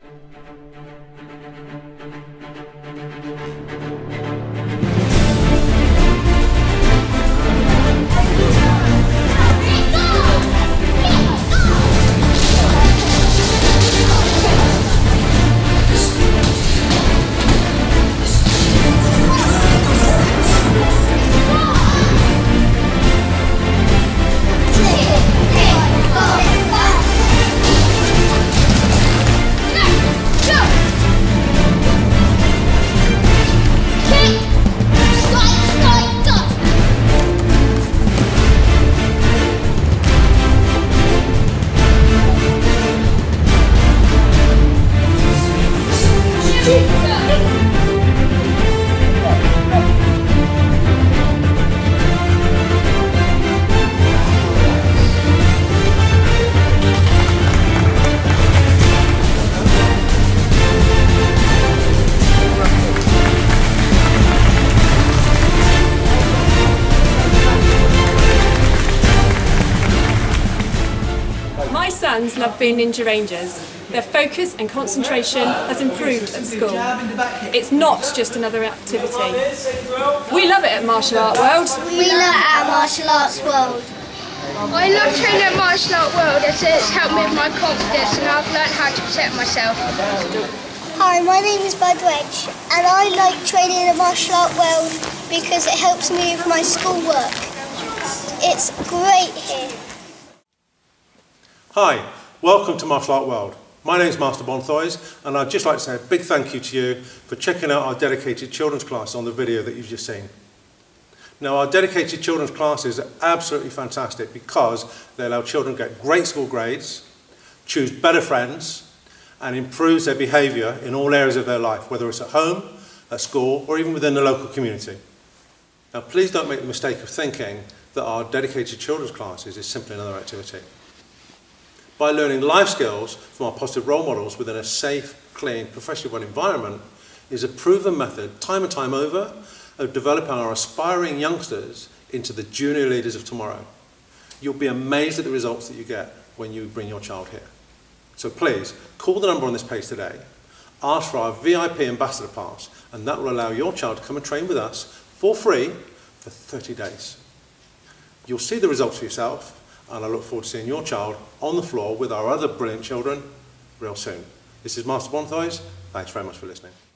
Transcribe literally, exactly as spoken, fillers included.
My sons love being Ninja Rangers. Their focus and concentration has improved at school. It's not just another activity. We love it at Martial Art World. We love our Martial Arts World. I love training at Martial Art World as it's helped me with my confidence and I've learned how to protect myself. Hi, my name is Bud Wedge and I like training at Martial Art World because it helps me with my schoolwork. It's great here. Hi, welcome to Martial Art World. My name is Master Bonthoys and I'd just like to say a big thank you to you for checking out our dedicated children's class on the video that you've just seen. Now, our dedicated children's classes are absolutely fantastic because they allow children to get great school grades, choose better friends and improves their behaviour in all areas of their life, whether it's at home, at school or even within the local community. Now, please don't make the mistake of thinking that our dedicated children's classes is simply another activity. By learning life skills from our positive role models within a safe, clean, professionally run environment is a proven method, time and time over, of developing our aspiring youngsters into the junior leaders of tomorrow. You'll be amazed at the results that you get when you bring your child here. So please, call the number on this page today, ask for our V I P Ambassador Pass, and that will allow your child to come and train with us for free for thirty days. You'll see the results for yourself, and I look forward to seeing your child on the floor with our other brilliant children real soon. This is Master Bonthoys. Thanks very much for listening.